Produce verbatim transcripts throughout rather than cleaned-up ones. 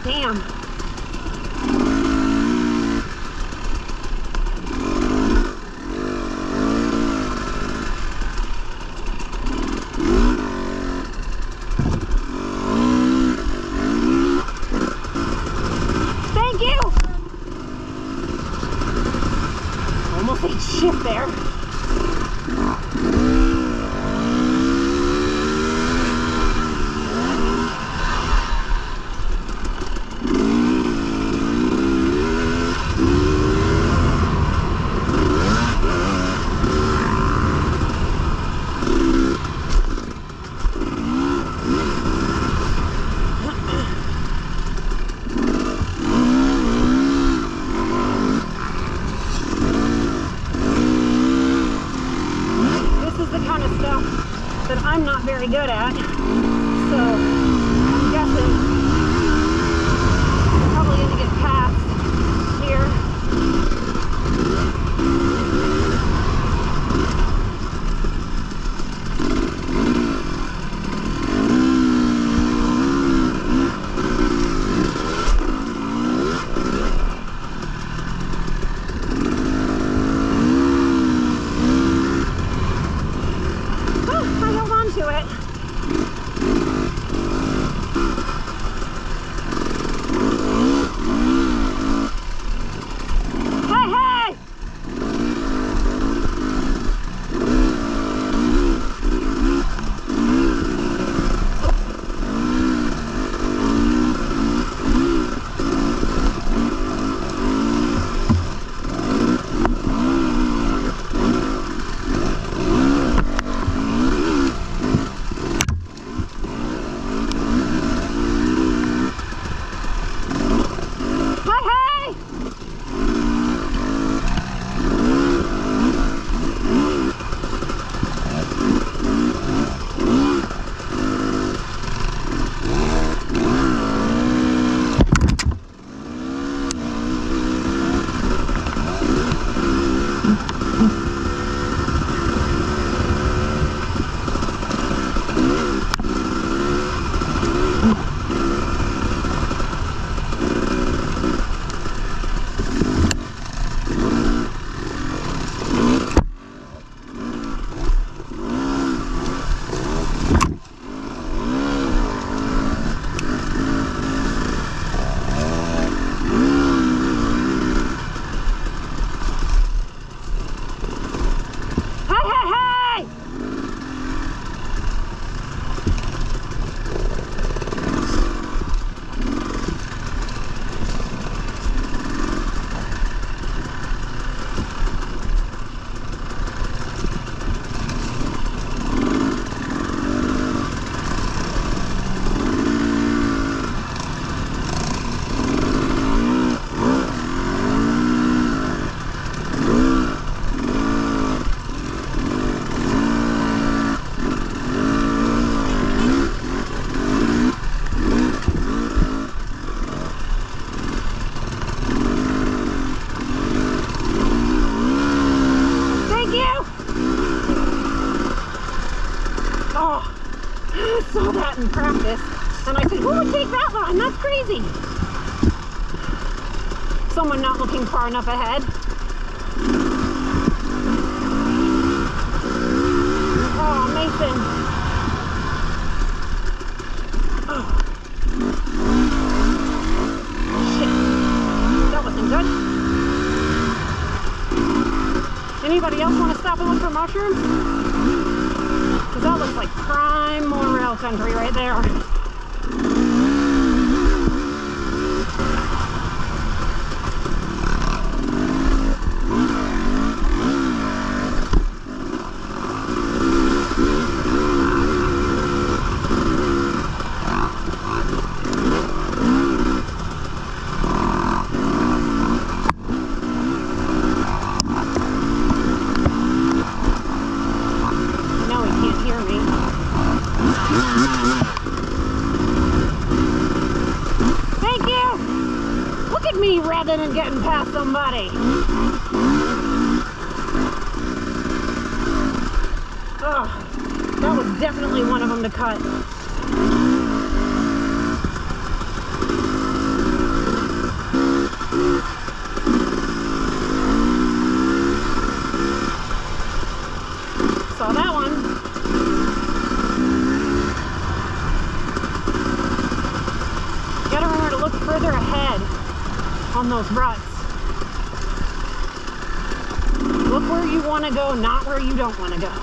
Damn. Thank you. Almost ate shit there. That I'm not very good at, so I'm guessing I'm probably going to get past here. To it. Hey, hey! Saw that in practice and I said, who would take that line? That's crazy. Someone not looking far enough ahead. Oh, Mason. Oh. Shit. That wasn't good. Anybody else want to stop and look for mushrooms? Because that looks like prime monorail country right there. No, he can't hear me. Thank you! Look at me revving and getting past somebody. Oh, that was definitely one of them to cut. on those ruts. Look where you want to go, not where you don't want to go.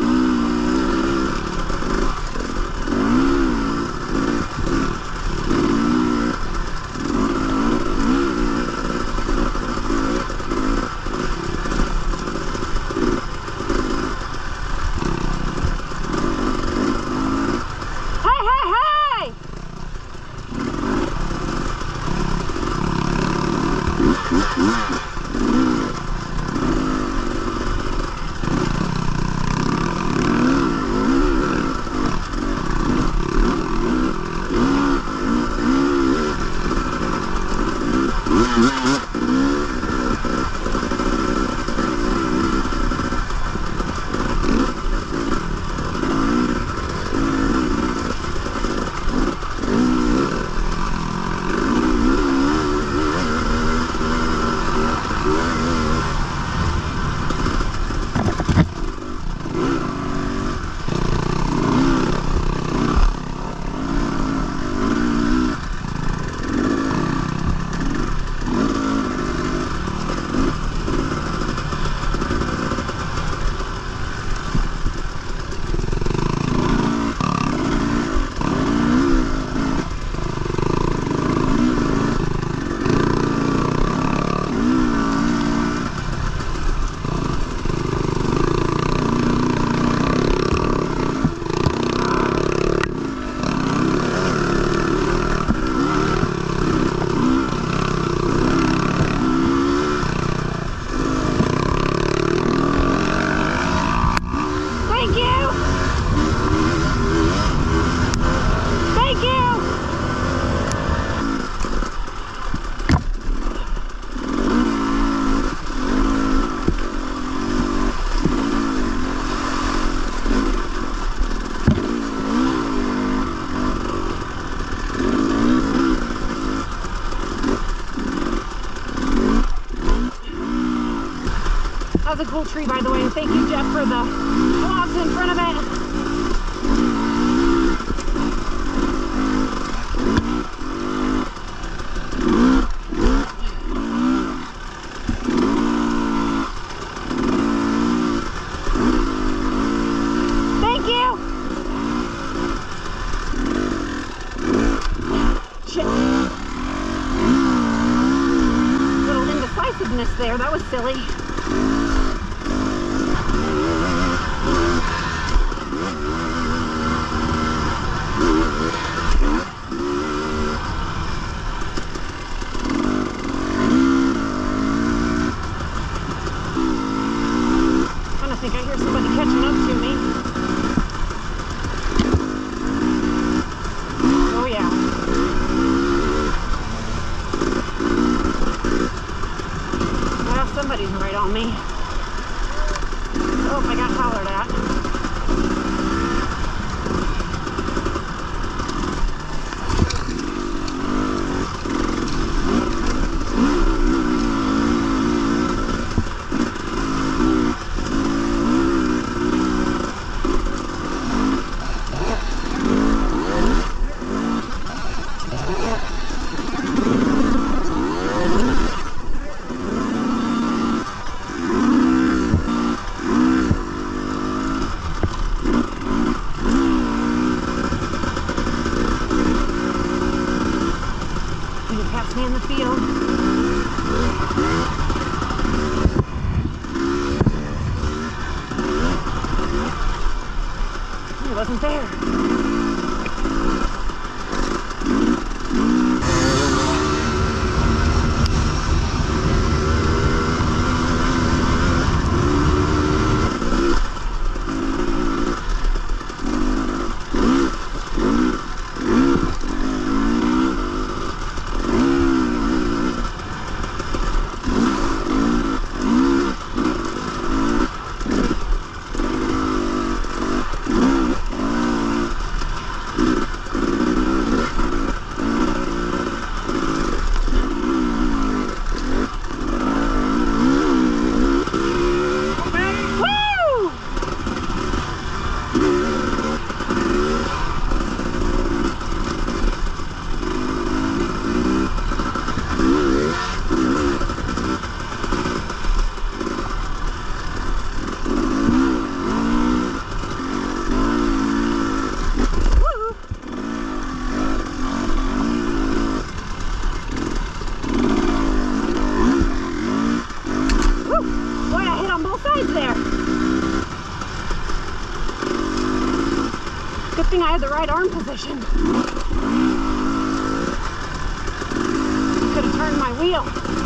That was a cool tree, by the way, and thank you, Jeff, for the blocks in front of it. Thank you! Shit. Little indecisiveness there, that was silly. I think I hear somebody catching up to me. Oh yeah. Well, somebody's right on me. Oh, I got hollered at. Me in the field. He wasn't there. thing I had the right arm position. Could have turned my wheel.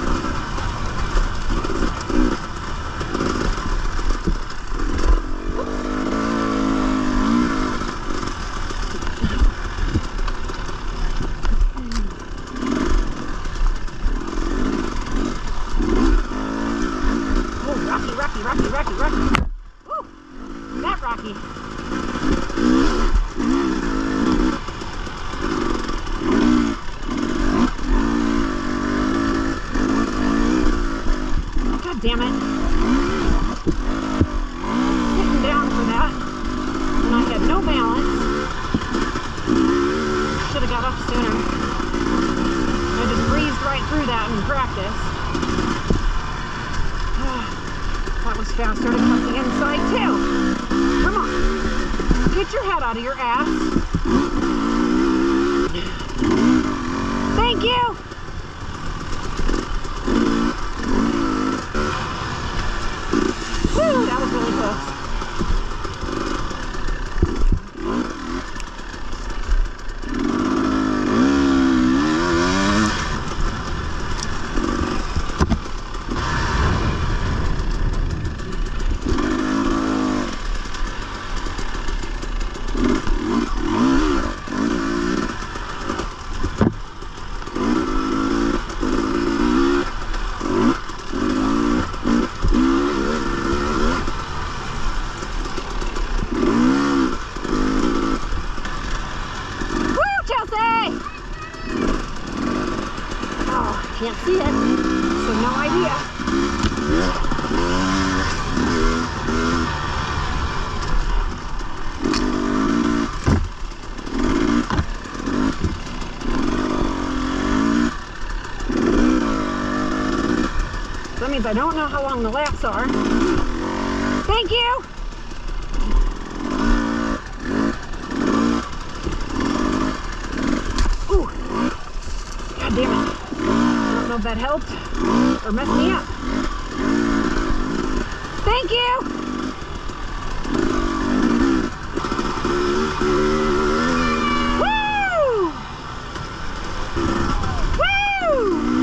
Oh, rocky, rocky, rocky, rocky, rocky. Woo! That rocky. Damn it. Sitting down for that, and I had no balance. Should have got up sooner. I just breezed right through that in practice. That was faster to cut the inside too. Come on. Get your head out of your ass. Thank you. Woo, that was really close. Can't see it, so no idea. So that means I don't know how long the laps are. Thank you! Ooh! God damn it. I don't know if that helped or messed me up. Thank you! Woo! Woo!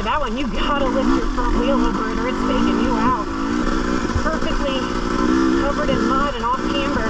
that one, you gotta lift your front wheel over it or it's taking you out. Perfectly covered in mud and off camber.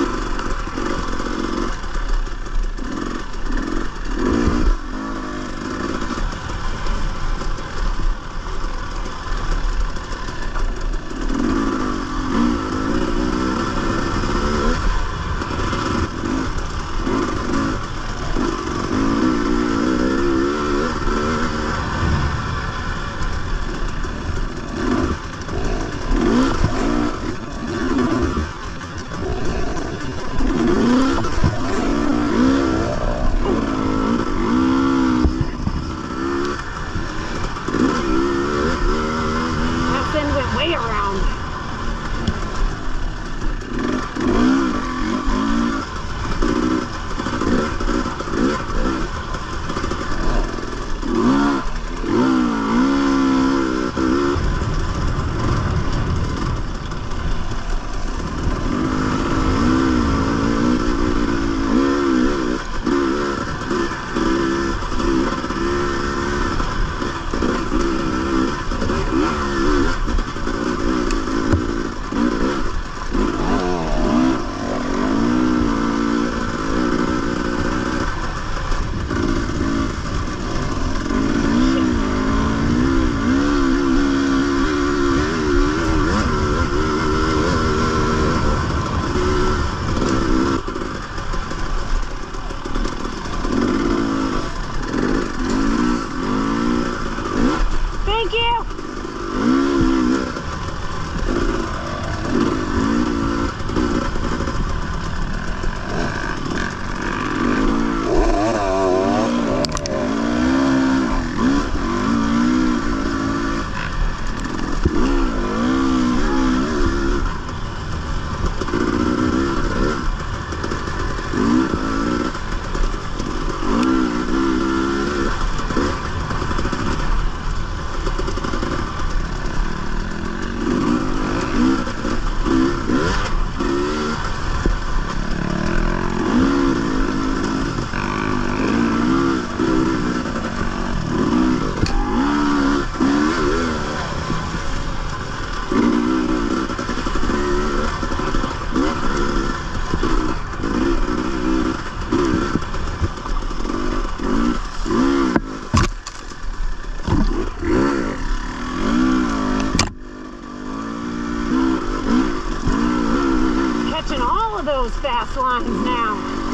Those fast lines now.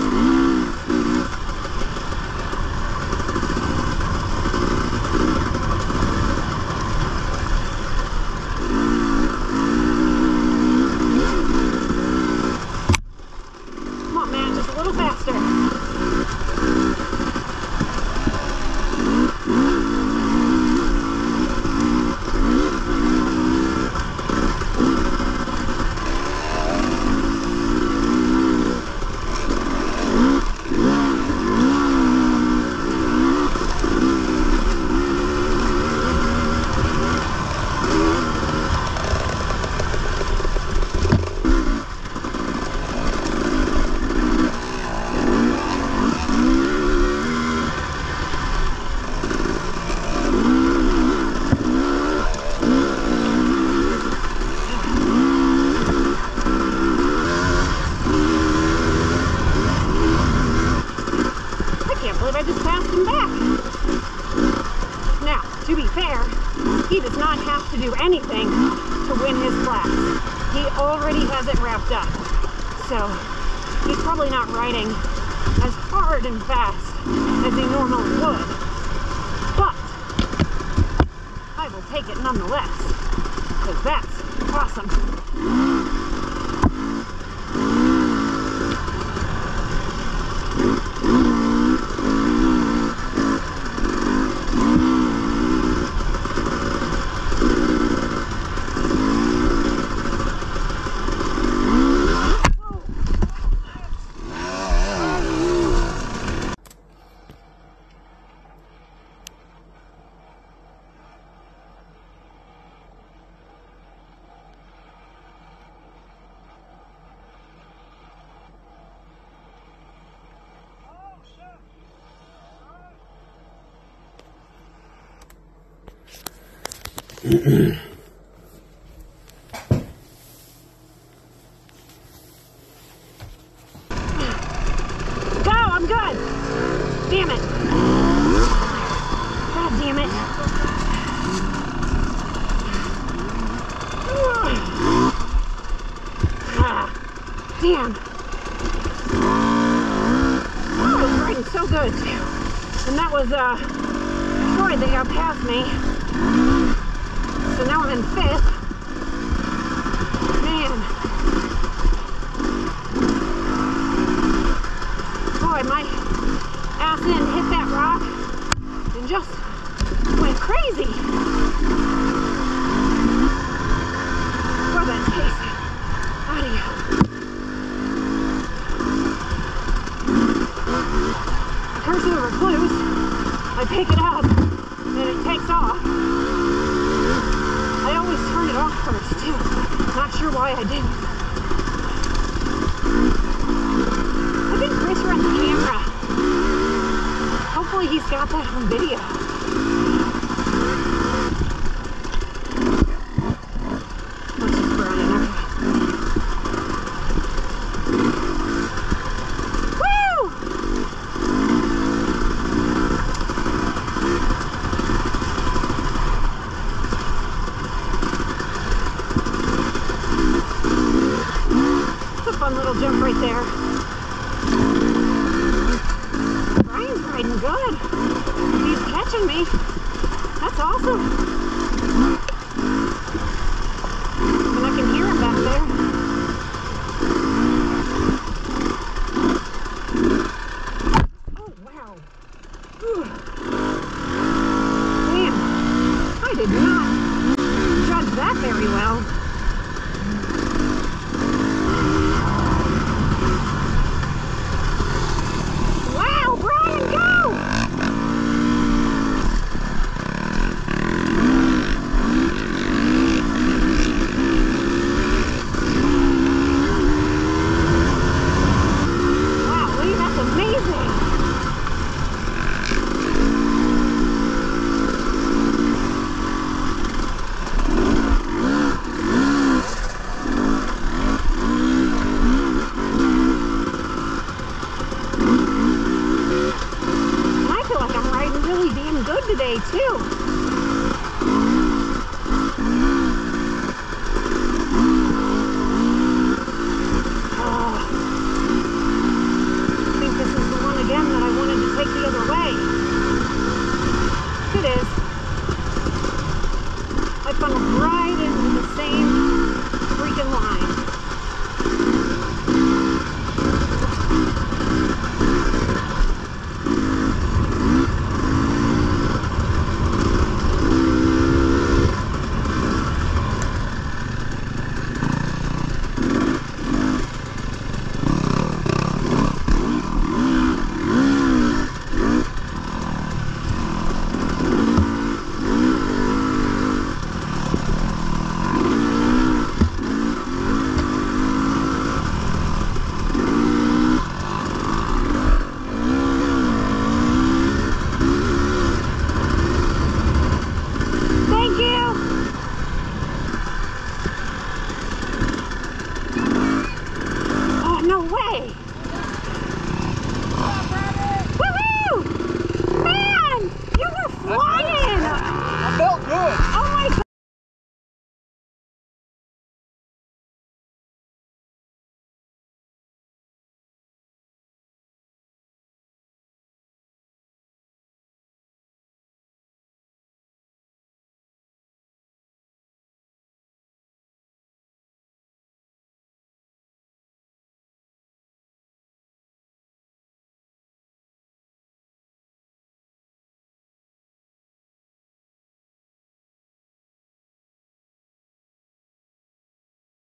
Come on, man, just a little faster. I just passed him back. Now, to be fair, he does not have to do anything to win his class. He already has it wrapped up. So, he's probably not riding as hard and fast as he normally would. But, I will take it nonetheless, because that's awesome. I'm good. Damn it. God damn it. Ah, damn. Oh, I was riding so good too. And that was uh, Troy that got past me. So now I'm in fifth. Man. Boy, my ass end hit that rock and just went crazy. Boy, that tastes out of you. Curse of the recluse. I pick it up and it takes off. I always turn it off first too. Not sure why I didn't. I think Chris runs the camera. Hopefully he's got that on video. Let's just burn it. Woo! It's a fun little jump right there. Riding good. He's catching me. That's awesome. And I can hear him back there. Oh, wow. Whew. Man, I did not judge that very well. Today too. Oh, I think this is the one again that I wanted to take the other way. It is. I funneled right in